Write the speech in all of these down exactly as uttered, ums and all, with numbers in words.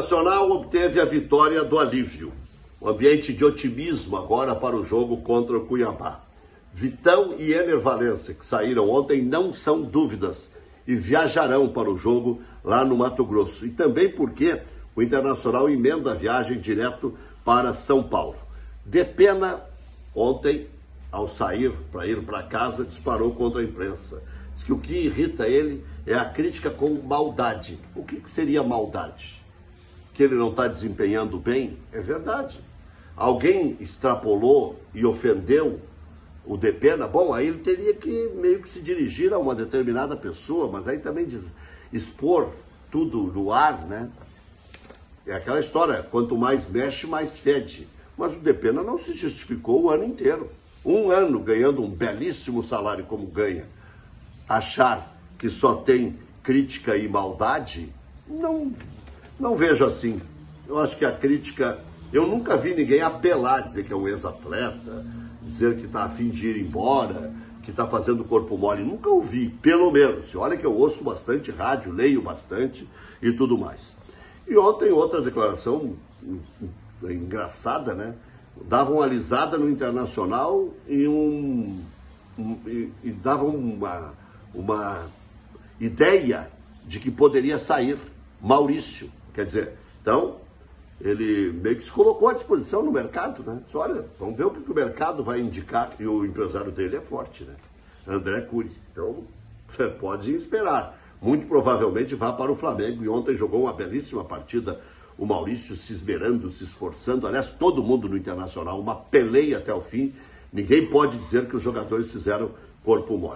Internacional obteve a vitória do alívio. Um ambiente de otimismo agora para o jogo contra o Cuiabá. Vitão e Ener Valencia, que saíram ontem, não são dúvidas e viajarão para o jogo lá no Mato Grosso. E também porque o Internacional emenda a viagem direto para São Paulo. Depena, ontem, ao sair para ir para casa, disparou contra a imprensa. Diz que o que irrita ele é a crítica com maldade. O que, que seria maldade? Que ele não está desempenhando bem? É verdade. Alguém extrapolou e ofendeu o Depena? Bom, aí ele teria que meio que se dirigir a uma determinada pessoa, mas aí também diz, expor tudo no ar, né? É aquela história, quanto mais mexe, mais fede. Mas o Depena não se justificou o ano inteiro. Um ano ganhando um belíssimo salário como ganha. Achar que só tem crítica e maldade, não, não vejo assim. Eu acho que a crítica... Eu nunca vi ninguém apelar, dizer que é um ex-atleta, dizer que está a fim de ir embora, que está fazendo corpo mole. Nunca ouvi, pelo menos. Olha que eu ouço bastante rádio, leio bastante e tudo mais. E ontem outra declaração engraçada, né? Dava uma alisada no Internacional e, um, um, e, e dava uma, uma ideia de que poderia sair Maurício. Quer dizer, então, ele meio que se colocou à disposição no mercado, né? Disse, olha, vamos ver o que o mercado vai indicar. E o empresário dele é forte, né? André Cury. Então, você pode esperar. Muito provavelmente vá para o Flamengo. E ontem jogou uma belíssima partida. O Maurício se esmerando, se esforçando. Aliás, todo mundo no Internacional, uma peleia até o fim. Ninguém pode dizer que os jogadores fizeram corpo mole.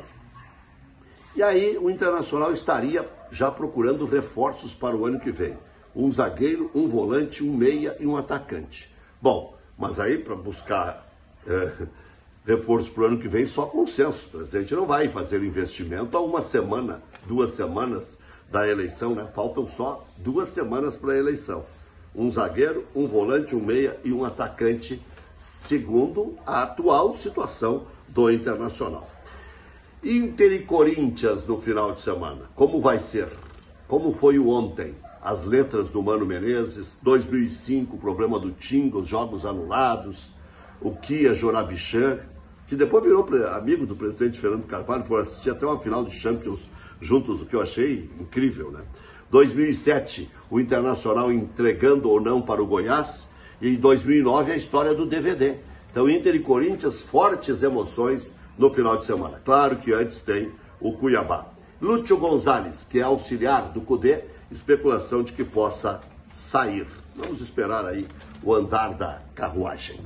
E aí o Internacional estaria já procurando reforços para o ano que vem. Um zagueiro, um volante, um meia e um atacante. Bom, mas aí para buscar é, reforço para o ano que vem, só consenso. O presidente não vai fazer investimento há uma semana, duas semanas da eleição, né? Faltam só duas semanas para a eleição. Um zagueiro, um volante, um meia e um atacante, segundo a atual situação do Internacional. Inter e Corinthians no final de semana. Como vai ser? Como foi o ontem? As letras do Mano Menezes, dois mil e cinco, o problema do Tinga, os jogos anulados, o Kia Jorabichan, que depois virou amigo do presidente Fernando Carvalho, foi assistir até uma final de Champions juntos, o que eu achei incrível, né? dois mil e sete, o Internacional entregando ou não para o Goiás, e em dois mil e nove a história do D V D. Então, Inter e Corinthians, fortes emoções no final de semana. Claro que antes tem o Cuiabá. Lúcio Gonzalez, que é auxiliar do Cudê, especulação de que possa sair. Vamos esperar aí o andar da carruagem.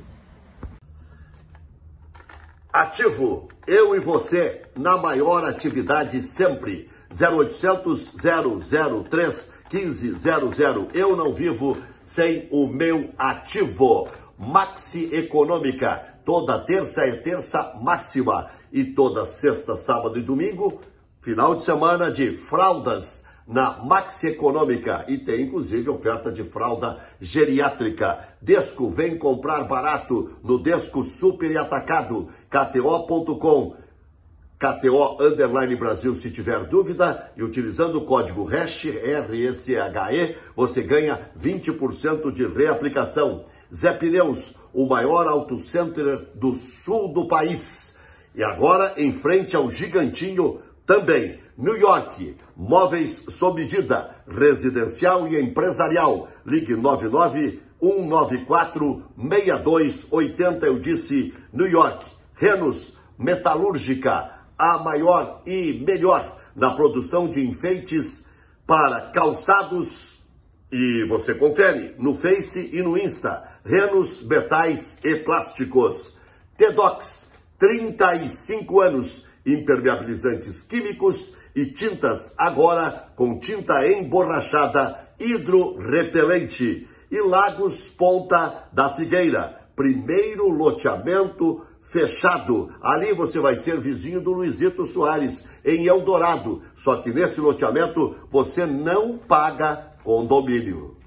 Ativo, eu e você, na maior atividade sempre. zero oitocentos, zero zero três, um cinco zero zero. Eu não vivo sem o meu ativo. Maxi Econômica. Toda terça é terça máxima. E toda sexta, sábado e domingo, final de semana de fraldas na Maxi Econômica. E tem inclusive oferta de fralda geriátrica. Desco, vem comprar barato no Desco Super e Atacado. K T O ponto com. K T O Underline Brasil, se tiver dúvida, e utilizando o código hash R E C H E, você ganha vinte por cento de reaplicação. Zé Pneus, o maior auto center do sul do país. E agora, em frente ao Gigantinho, também. New York, móveis sob medida, residencial e empresarial. Ligue nove nove um nove quatro seis dois oito zero, eu disse New York. Renos, metalúrgica, a maior e melhor na produção de enfeites para calçados. E você confere no Face e no Insta. Renos, metais e plásticos. Tedox, trinta e cinco anos. Impermeabilizantes químicos e tintas agora com tinta emborrachada hidrorrepelente. E Lagos Ponta da Figueira. Primeiro loteamento fechado. Ali você vai ser vizinho do Luizito Soares, em Eldorado. Só que nesse loteamento você não paga condomínio.